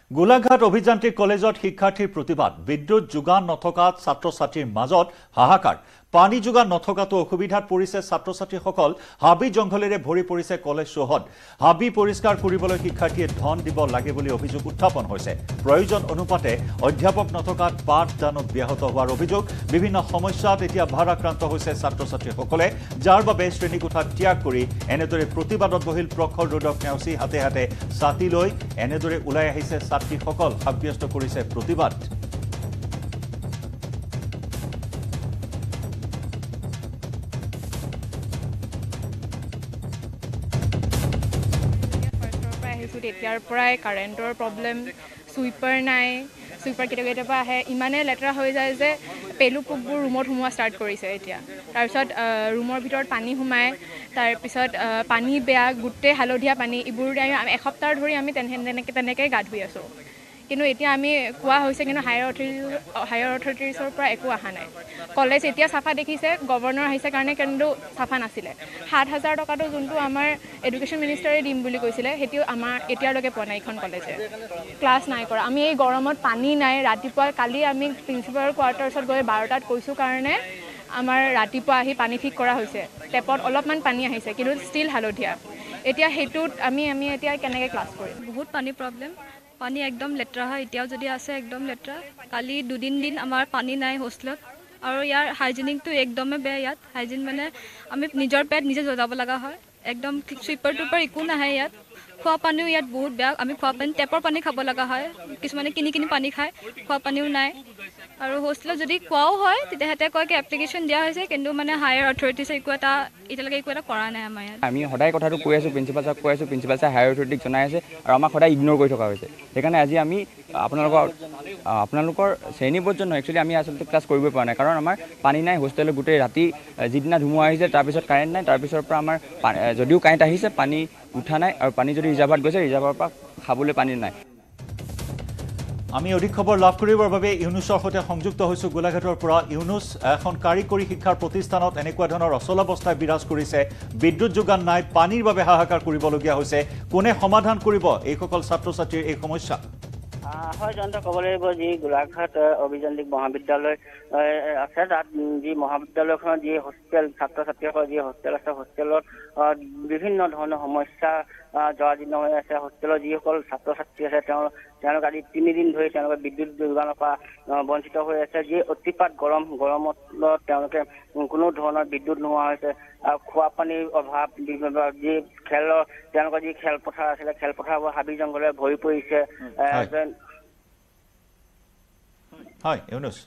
গোলাঘাট অভিযান্ত্ৰিক কলেজত শিক্ষাৰ্থীৰ প্ৰতিবাদ বিদ্যুৎ যোগান নথকাত ছাত্ৰ-ছাত্ৰীৰ মাজত হাহাকাৰ পানী যোগান নথকাটো অসুবিধাত পৰিছে ছাত্ৰ-ছাত্ৰীসকল হাবি জংঘলেৰে ভৰি পৰিছে কলেজ চৌহদ হাবি পৰিষ্কাৰ কৰিবলৈ শিক্ষাৰ্থীয়ে ধন দিব লাগে বুলি অভিযোগ উত্থাপন হৈছে প্ৰয়োজন অনুপাতে অধ্যাপক নথকাত পাঠদানত ব্যাহত হোৱাৰ অভিযোগ বিভিন্ন সমস্যাত এতিয়া ভাৰাক্ৰান্ত হৈছে ছাত্ৰ-ছাত্ৰীসকলে যাৰ বাবে শ্ৰেণীকোঠা ত্যাগ কৰি এনেদৰে প্ৰতিবাদত বহিল প্ৰখৰ ৰ'দক নেওচি হাতে হাতে ছাতি লৈ এনেদৰে ওলাই আহিছে ছাত্ৰীসকল সাব্যস্ত কৰিছে প্ৰতিবাদ এতিয়াৰ পৰাই কাৰেণ্টৰ প্ৰব্লেম সুইপাৰ নাই সুইপাৰ কেতিয়াবা আহে ইমানে লেতেৰা হৈ যায় যে পেলু পোকবোৰ ৰুমত সোমোৱা ষ্টাৰ্ট কৰিছে এতিয়া তাৰপিছত ৰুমৰ ভিতৰত পানী সোমায় তাৰপিছত পানী বেয়া গোটেই হালধীয়া পানী এইবোৰ আমি এসপ্তাহ ধৰি আমি তেনেকৈ গা ধুই আছোঁ কিন্তু এতিয়া আমি কোৱা হৈছে কিন্তু হায়াৰ অথৰিটিছৰ পৰা একো অহা নাই কলেজ এতিয়া চাফা দেখিছে গভৰ্ণৰ আহিছে কাৰণে কিন্তু চাফা নাছিলে ৭,০০০ টকাটো যোনটো আমাৰ এডুকেশ্যন মিনিষ্টাৰে দিম বুলি কৈছিলে সেইটো আমাৰ এতিয়ালৈকে পোৱা নাই এইখন কলেজে ক্লাছ নাই কৰা আমি এই গৰমত পানী নাই ৰাতিপুৱা কালি আমি প্ৰিন্সিপালৰ কোৱাৰ্টাৰ্ছত গৈ ১২টাত কৈছোঁ কাৰণে আমাৰ ৰাতিপুৱা আহি পানী ঠিক কৰা হৈছে টেপত অলপমান পানী আহিছে কিন্তু ষ্টিল হালধীয়া এতিয়া সেইটোত আমি এতিয়া কেনেকৈ ক্লাছ কৰিম বহুত পানী প্ৰব্লেম পানী একদম লেতেৰা হয় এতিয়াও যদি আছে একদম লেতেৰা কালি দুদিন আমাৰ পানী নাই হোষ্টেলত আৰু ইয়াৰ হাইজিনিকটো একদমেই বেয়া ইয়াত হাইজিন মানে আমি নিজৰ পেট নিজে জ্বলাব লগা হয় একদম চুইপাৰ টুইপাৰ একো নাহে ইয়াত খোৱা পানীও ইয়াত বহুত বেয়া আমি খোৱা পানী টেপৰ পানী খাব লগা হয় কিছুমানে কিনি পানী খায় খোৱা পানীও নাই আৰু হোষ্টেলত যদি কোৱাও হয় তেতিয়াহ'লে কয় কি এপ্লিকেশ্যন দিয়া হৈছে কিন্তু মানে হায়াৰ অথৰিটিছে এতিয়ালৈকে একো এটা কৰা নাই আমাৰ ইয়াত আমি সদায় কথাটো কৈ আছোঁ প্ৰিন্সিপাল ছাৰক কৈ আছোঁ প্ৰিন্সিপাল ছাৰে হায়াৰ অথৰিটিক জনাই আছে আৰু আমাক সদায় ইগন'ৰ কৰি থকা হৈছে সেইকাৰণে আজি আমি আপোনালোকৰ শ্ৰেণী পৰ্যন্ত একচুৱেলি আমি আচলতে ক্লাছ কৰিবই পৰা নাই কাৰণ আমাৰ পানী নাই হোষ্টেলত গোটেই ৰাতি যিদিনা ধুমুহা আহিছে তাৰপিছত কাৰেণ্ট নাই তাৰপিছৰ পৰা আমাৰ যদিও কাৰেণ্ট আহিছে পানী উঠা নাই আৰু পানী যদি ৰিজাৰ্ভাৰত গৈছে ৰিজাৰ্ভাৰৰ পৰা খাবলৈ পানী নাই আমি অধিক খবৰ লাভ কৰিবৰ বাবে ইউনুছৰ সৈতে সংযুক্ত হৈছোঁ গোলাঘাটৰ পৰা ইউনুছ এখন কাৰিকৰী শিক্ষাৰ প্ৰতিষ্ঠানত এনেকুৱা ধৰণৰ অচলাৱস্থাই বিৰাজ কৰিছে বিদ্যুৎ যোগান নাই পানীৰ বাবে হাহাকাৰ কৰিবলগীয়া হৈছে কোনে সমাধান কৰিব এইসকল ছাত্ৰ-ছাত্ৰীৰ এই সমস্যা হয় জয়ন্ত ক'ব লাগিব যি গোলাঘাট অভিযান্ত্ৰিক মহাবিদ্যালয় আছে তাত যি মহাবিদ্যালয়খনত যি হোষ্টেল ছাত্ৰ-ছাত্ৰীসকলৰ যি হোষ্টেল আছে হোষ্টেলত বিভিন্ন ধৰণৰ সমস্যা জৰাজীৰ্ণ হৈ আছে হোষ্টেলৰ যিসকল ছাত্ৰ-ছাত্ৰী আছে তেওঁলোক আজি ৩ দিন ধৰি তেওঁলোকে বিদ্যুৎ যোগানৰ পৰা বঞ্চিত হৈ আছে যি অতিপাত গৰমত তেওঁলোকে কোনো ধৰণৰ বিদ্যুৎ নোহোৱা হৈছে খোৱা পানীৰ অভাৱ যি তেওঁলোকৰ যি খেলপথাৰ আছিলে খেলপথাৰবোৰ হাবি জংঘলে ভৰি পৰিছে হয়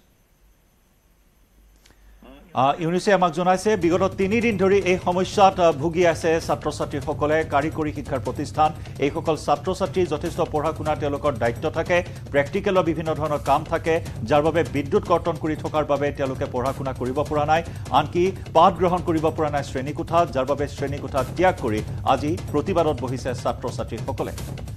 ইউনুছে আমাক জনাইছে বিগত ৩ দিন ধৰি এই সমস্যাত ভুগি আছে ছাত্ৰ-ছাত্ৰীসকলে কাৰিকৰী শিক্ষাৰ প্ৰতিষ্ঠান এইসকল ছাত্ৰ-ছাত্ৰী যথেষ্ট পঢ়া শুনা তেওঁলোকৰ দায়িত্ব থাকে প্ৰেক্টিকেলৰ বিভিন্ন ধৰণৰ কাম থাকে যাৰ বাবে বিদ্যুৎ কৰ্তন কৰি থকাৰ বাবে তেওঁলোকে পঢ়া শুনা কৰিব পৰা নাই আনকি পাঠ গ্ৰহণ কৰিব পৰা নাই শ্ৰেণীকোঠাত যাৰ বাবে শ্ৰেণীকোঠা ত্যাগ কৰি আজি প্ৰতিবাদত বহিছে ছাত্ৰ-ছাত্ৰীসকলে